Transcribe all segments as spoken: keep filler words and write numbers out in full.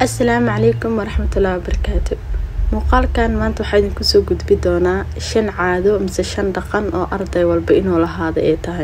السلام عليكم ورحمة الله وبركاته. muuqaalkan maanta waxaan idin kusoo gudbi doonaa shan caado mise shan dhaqan oo arday walba inuu lahaado ay tahay.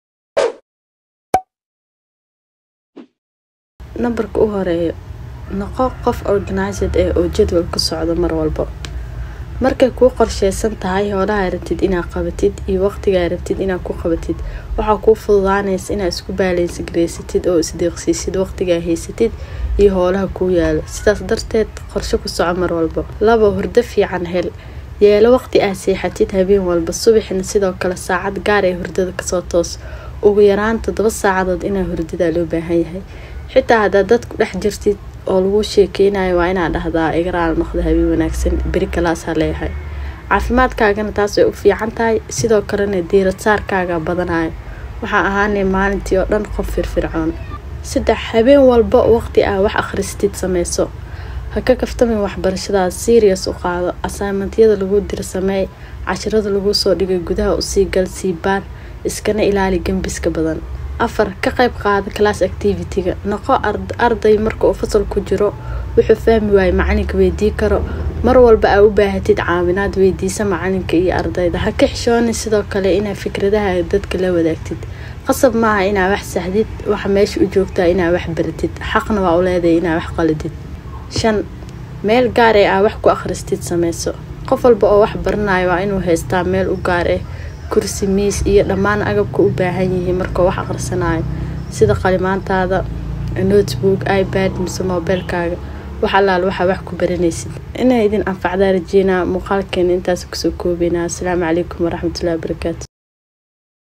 Numberka u horeeyo, noqo qof organized ee oo jadwal ku socdo mar walba. Markay ku qorsheysan tahay howlaha rabtid inaad qabatid iyo waqtiga rabtid inaad ku qabatid, waxa ku fududaanaysa inaad isku balance gareysatid oo isdeeqsiisid waqtiga haysatid iyo howlaha ku yaalo. Sidaas darteed qorshe ku soco mar walba. Labo, hurdo fiican hel. yeelo waqti aad seexatid habeen walba, subaxina sidoo kale saacad gaar ah hurdada ka soo toos. Ugu yaraan toddoba saacadood inaad hurdada loo baahan yahay. xitaa haddaad dad ku dhex jirtid oo lagu sheekeynayo waa inaad dhahdaa igaraal noqdo habeen wanaagsan, beri kalaas ha leeyahay. caafimaadkaagana taas way u fiican tahay, sidoo kalena diirad saarkaaga badanayo. waxaa ahaanay maalintii oo dhan qof firfircoon. saddex, habeen walba waqti ah wax akhristid sameyso. ha ka kaftamin waxbarashadaada, serious u qaado. assignmentyada lagu dir samee, casharada lagu soo dhigay gudaha u sii gal, sii baar, iskana ilaali gambiska badan. afar, ka qayb qaado class activity-ga. noqo arday marka uu fasal ku jiro wuxuu fahmi waayay macalinka weydii karo. mar walba aad u baahatid caawinaad, weydiisa macalinka iyo ardayda. ha ka xishoonin sidoo kale inaad fikradaha dadka la wadaagtid. qasab maaha inaad wax saxdid, waxa meesha u joogtaa inaad wax baratid, xaqna waa u leedahay inaad wax qaladid. shan, meel gaar ah wax ku akhristid sameyso. qof walba oo wax baranayo waa inuu haystaa meel u gaar ah, kursi, miis iyo dhammaan agabka u baahan yihiin marka wax akhrisanayo, sida qalimaantaada, notebook, iPad mise mobilkaaga. wax allaal waxa wax ku baranaysid. inay idin anfacdaa rajeynaa. muuqaalkeena intaas ku soo koobaynaa. Assalaamu calaykum waraxmatullaahi wabarakaatu.